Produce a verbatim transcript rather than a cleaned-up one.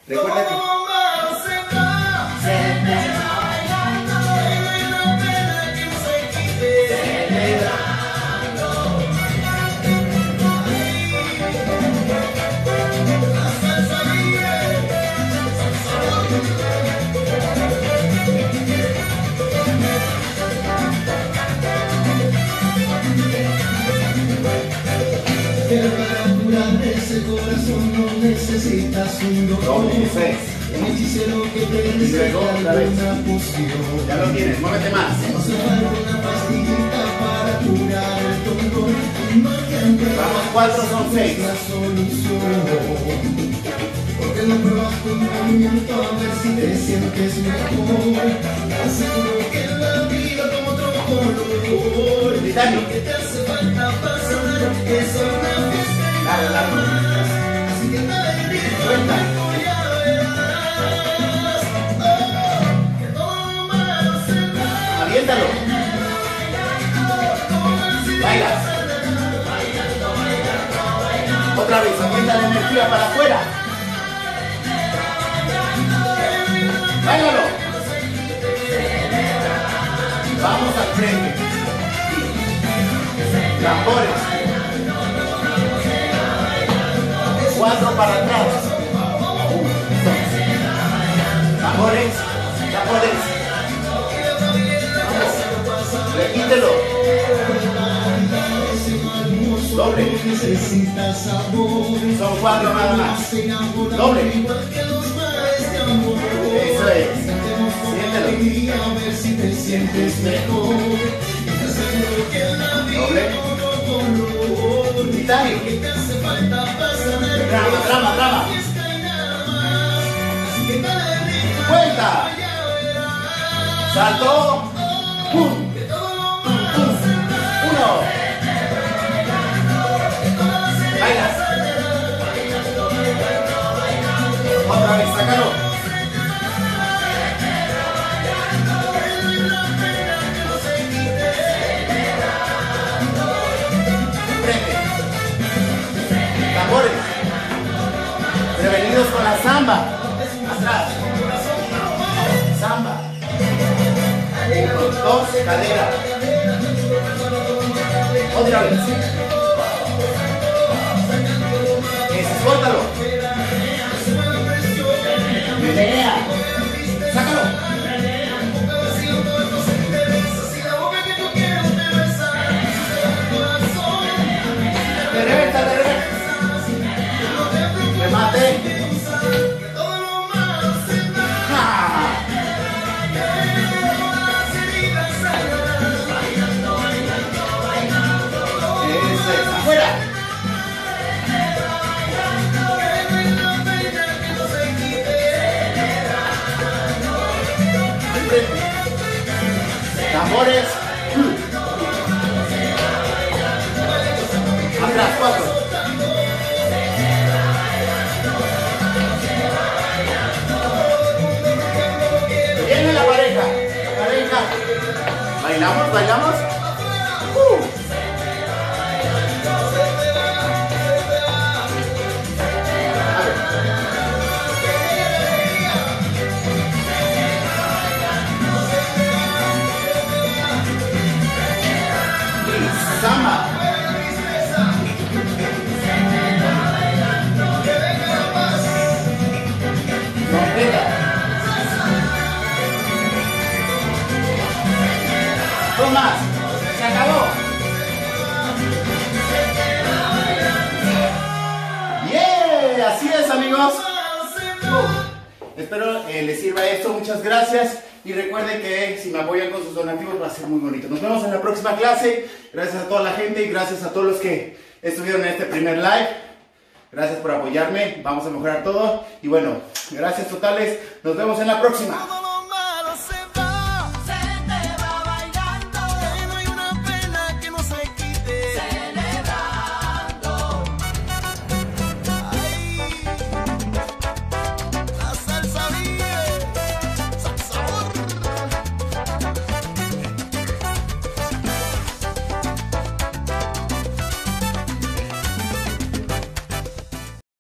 Recuerda que pero para curar ese corazón no necesitas un doctor, un hechicero que te receta una poción. ya lo tienes, muévete más. No hace falta una pastillita para curar el dolor. Vamos, cuatro son seis. La solución. Porque lo pruebas con movimiento a ver si te sientes mejor. Aseguro que en la vida como otro color. Británico. Que te hace falta pasar es una fiesta. Dale, dale. Así que dale, Suelta. ya verás. Oh, que todo malo será. Aviéntalo. Baila. Otra vez, avienta la energía para afuera. Báilalo. Vamos al frente. Tambores. Cuatro para atrás. Tambores. Tambores. Vamos. Repítelo. Doble. Son cuatro nada más. Doble. Eso es. Siéntelo. A ver si te sientes mejor. Doble. Británico. Drama, drama, drama. Cuenta. Salto. Pum. Pum, pum. Uno. Baila. Otra vez, sácalo. Frente. Tambores. Prevenidos con la samba. Atrás. Samba. Uno, dos, cadera. Otra vez. Eso, suéltalo. Menea. Sácalo. De reversa, de reversa. Remate. ¡Ja! Eso es, afuera. Tambores. Atrás, cuatro. Viene la pareja. La pareja. ¿Bailamos? ¿Bailamos? Uh. A ver. Y samba. Completa. Dos más. Se acabó. ¡Yeah! Así es, amigos. Uh, espero eh, les sirva esto. Muchas gracias. Y recuerden que si me apoyan con sus donativos va a ser muy bonito. Nos vemos en la próxima clase. Gracias a toda la gente y gracias a todos los que estuvieron en este primer live. Gracias por apoyarme. Vamos a mejorar todo. Y bueno, gracias totales. Nos vemos en la próxima.